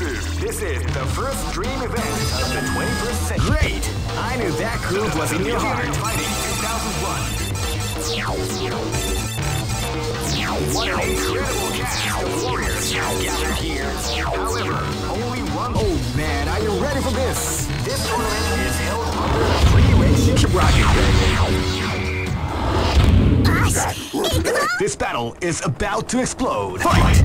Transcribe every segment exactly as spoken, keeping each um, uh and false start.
is this is the first dream event of the twenty-first century. Great! I knew that groove was in your heart. Fighting two thousand one. What an incredible cast of warriors gathered here. However, only one. Oh man, are you ready for this? This tournament is held under the free ratio. Keep rocking. This battle is about to explode. Fight!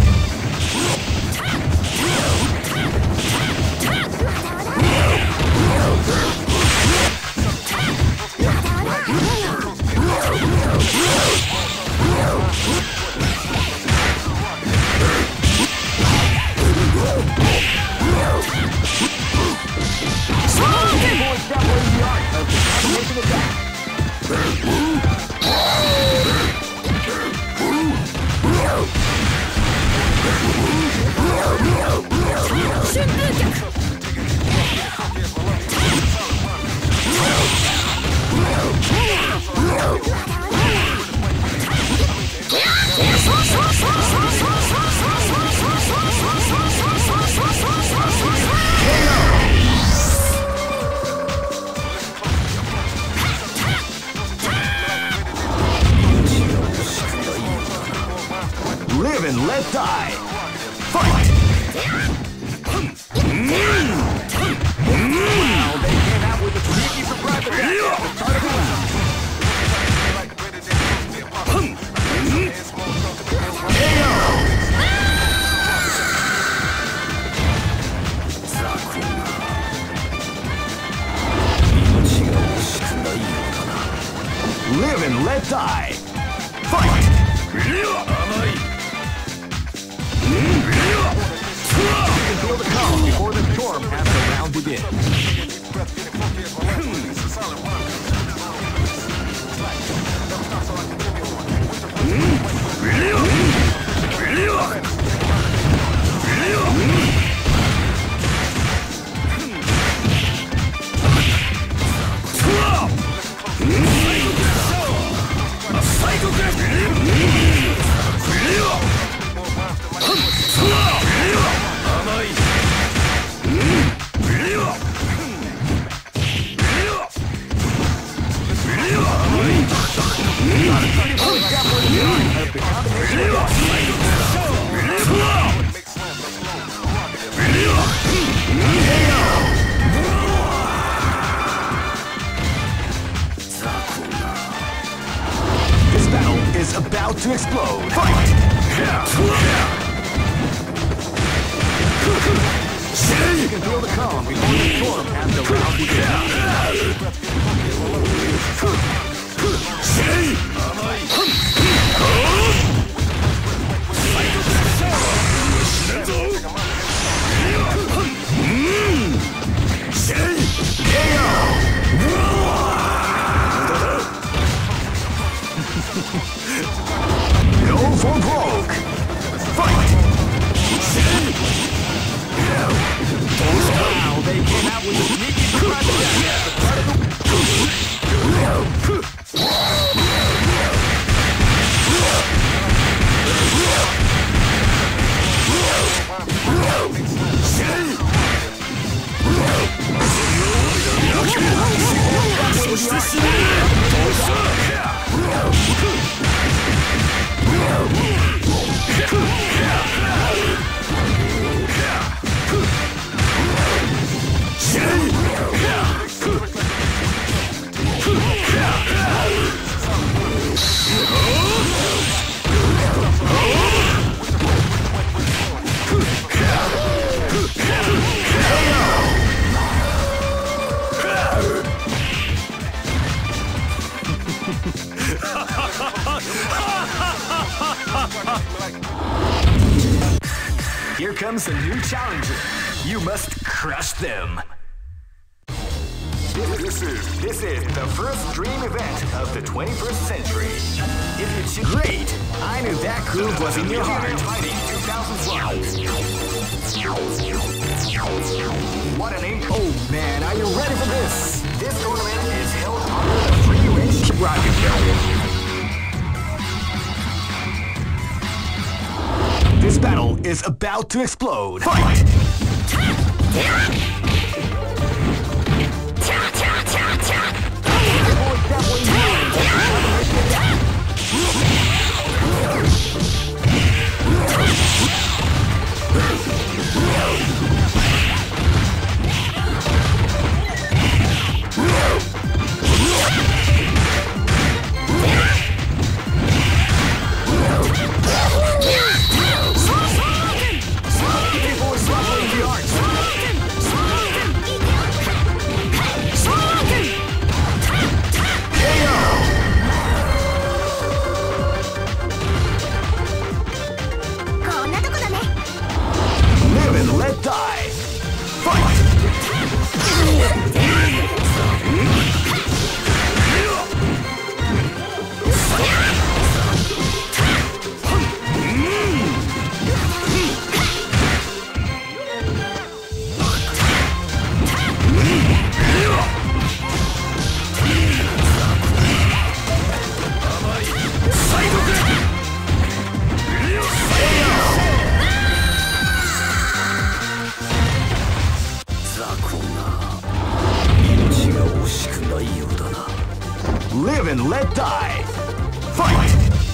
Live and let die. Fight! Wow, they came out with a sneaky surprise attack at the start of the round. Live and let die. Fight! You can feel the calm before the storm as the round begins. This battle is about to explode. Fight! You can feel the calm before the storm as the round begins. Go for broke. Fight! Wow, they came out with a sneaky surprise attack at the start of the Here comes a new challenger. You must crush them. This, this is this is the first dream event of the twenty-first century. If you choose, great! I knew that groove was in your heart. Fighting two thousand one. What an ink! Oh man, are you ready for this? This tournament is held under the free range. Keep rocking, This battle is about to explode. Fight! Live and let die. Fight!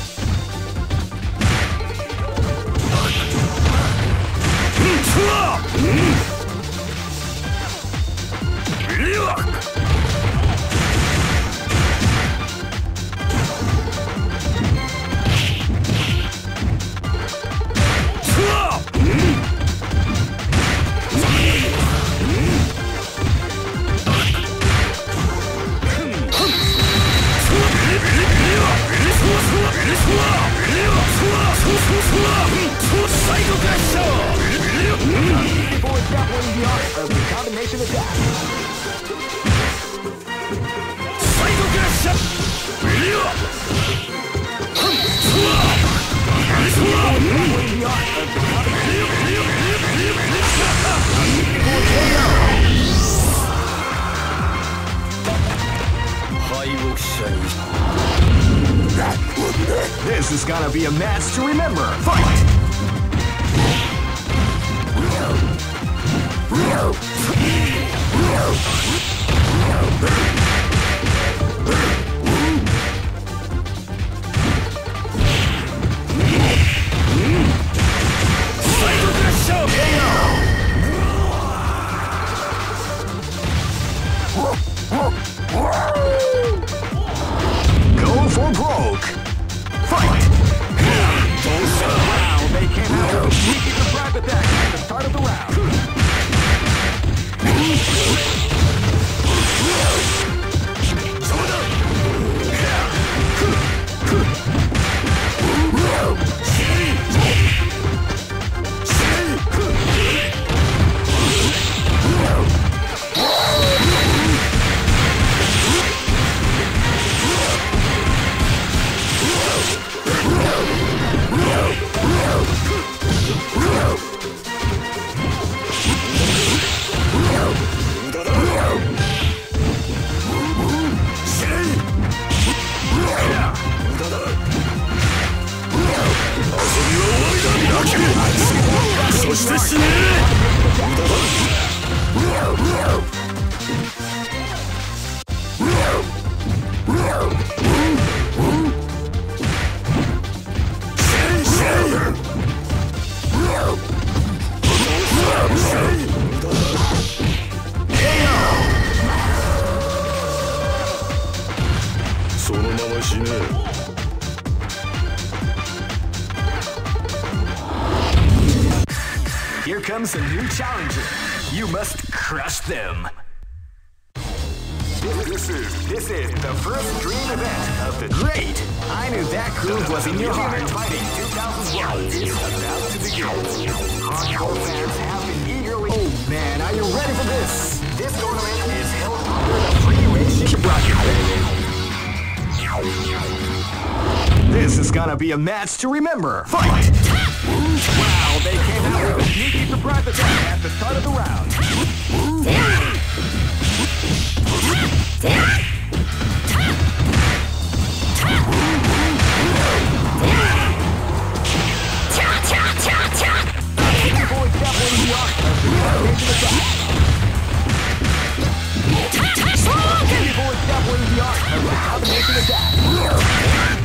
Before grappling the art of the combination attack. This is gonna be a match to remember. Fight! Go for broke. Fight! Wow, they came out with a sneaky surprise attack at the start of the round. Here comes a new challenger. You must crush them. This, this is this is the first dream event of the great. I knew that groove was in your heart. Fighting two thousand one is about to begin. Hardcore fans have been eagerly. Oh man, are you ready for this? This tournament is held under the free ratio. This is gonna be a match to remember. Fight! Wow, they came out with a sneaky surprise attack at the start of the round. People exampling the art of the combination attack. People exampling the art of the combination attack.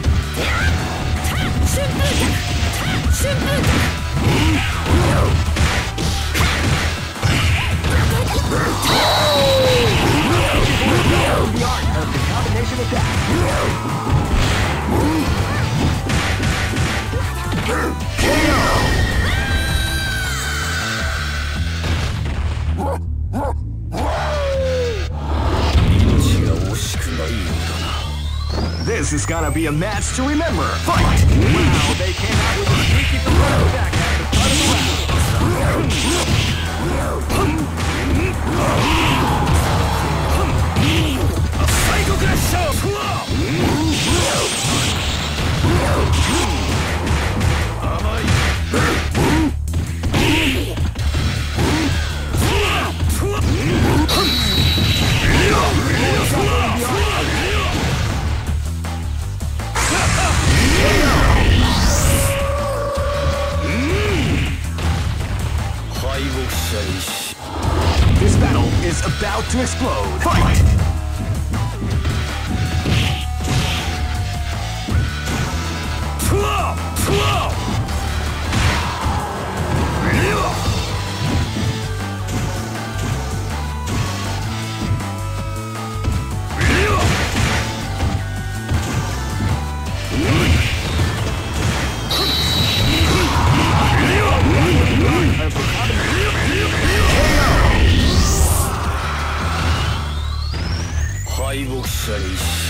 This is gonna be a match to remember. Fight! Wow, they came out with a sneaky surprise attack at the start of the round. A Psycho Crash Show! This battle is about to explode. Fight!敗北者に